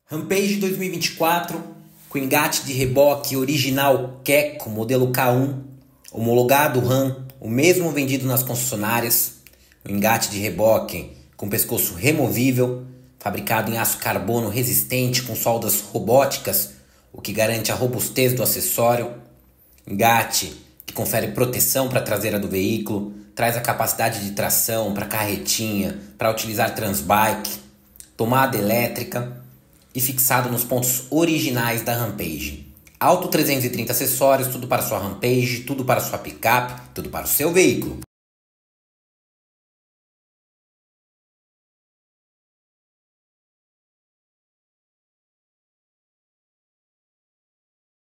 Rampage 2024, com engate de reboque original Keko, modelo K1, homologado Ram, o mesmo vendido nas concessionárias. O engate de reboque com pescoço removível, fabricado em aço carbono resistente com soldas robóticas, o que garante a robustez do acessório. Engate que confere proteção para a traseira do veículo, traz a capacidade de tração para carretinha, para utilizar transbike, tomada elétrica e fixado nos pontos originais da Rampage. Alto 330 acessórios, tudo para sua Rampage, tudo para sua picape, tudo para o seu veículo.